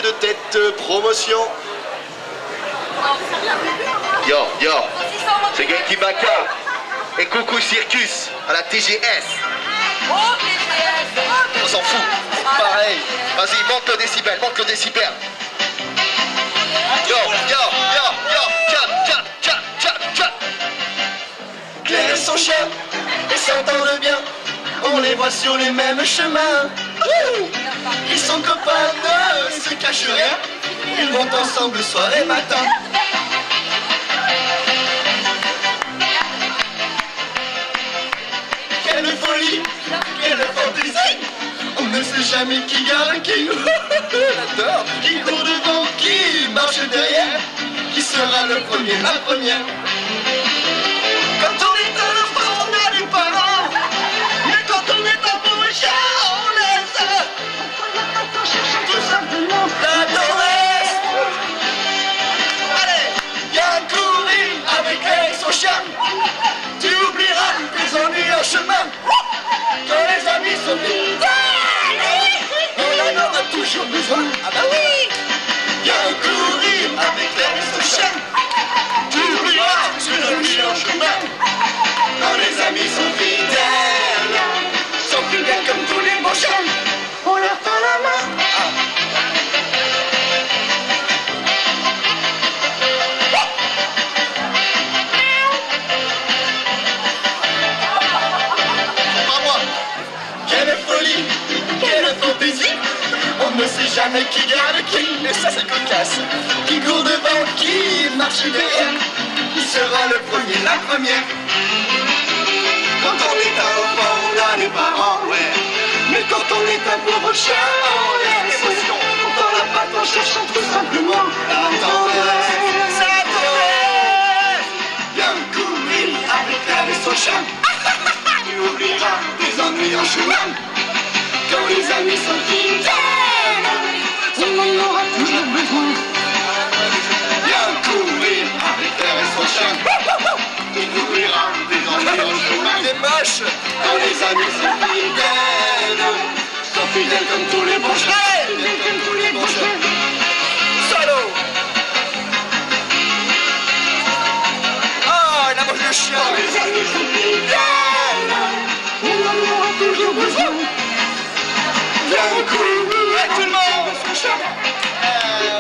de tête promotion. Yo, yo, c'est Genki Baka et coucou Circus à la TGS. On s'en fout, pareil. Vas-y, monte le décibel, monte le décibel. Yo, yo, yo, yo, tchap, tchap, tchap, tchap, tchap. Claire et son chien, ils s'entendent bien. On les voit sur les mêmes chemins. Ils sont copains, ne se cachent rien. Ils vont ensemble soir et matin. Quelle folie, quelle fantaisie. On ne sait jamais qui garde qui. J'adore. Qui court devant, qui marche derrière. Qui sera le premier, la première. Quand on est un enfant, on a des parents. Mais quand on est un pauvre chien, on laisse tout simplement la tendresse. Allez, viens courir avec elle et son chien. Tu oublieras tes ennuis en chemin. Quand les amis sont fidèles, on en aura toujours besoin. Ah bah oui. Viens courir avec elle et son chien. Tu oublieras tes ennuis en chemin. Quand les amis sont fidèles comme tous les bons chiens, on leur tend la main. Pas moi. Quelle folie, quelle fantaisie. On ne sait jamais qui garde qui. Et ça c'est cocasse. Qui court devant, qui marche derrière. Qui sera le premier, la première. Quand on est un enfant, on a des parents, ouais. Mais quand on est un pauvre chien, on laisse l'émotion. Dans la patte, en cherchant tout simplement la tendresse. Sa tendresse. Viens courir avec elle et son chien. Tu oublieras tes ennuis en chemin. Quand les amis sont fidèles, on en aura toujours besoin. Viens courir avec elle et son chien. Tu oublieras tes ennuis en chemin. Des moches. Quand les amis sont fidèles comme tous les bons chiens. Fidèles comme tous les bons chiens. Solo. Oh, il a mangé le chien. Quand les amis sont fidèles, on en aura toujours besoin. Viens courir, tout le monde.